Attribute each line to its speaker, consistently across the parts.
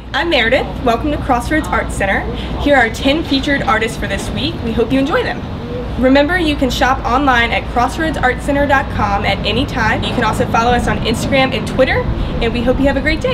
Speaker 1: I'm Meredith. Welcome to Crossroads Art Center. Here are 10 featured artists for this week. We hope you enjoy them. Remember, you can shop online at crossroadsartcenter.com at any time. You can also follow us on Instagram and Twitter, and we hope you have a great day.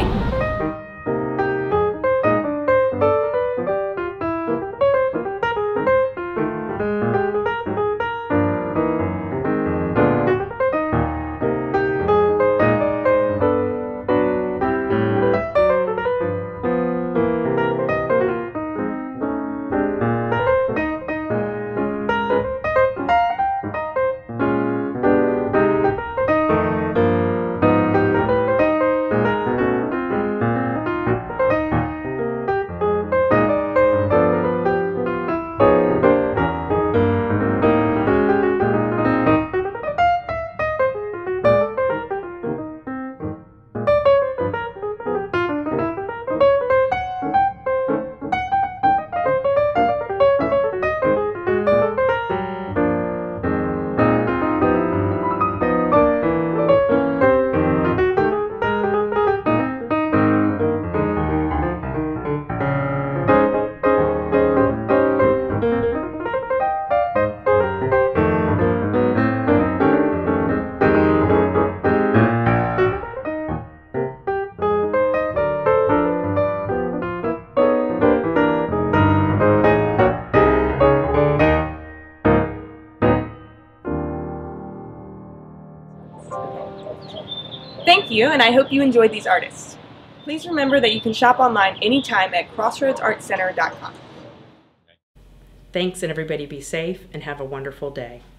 Speaker 1: Thank you, and I hope you enjoyed these artists. Please remember that you can shop online anytime at crossroadsartcenter.com.
Speaker 2: Thanks, and everybody be safe and have a wonderful day.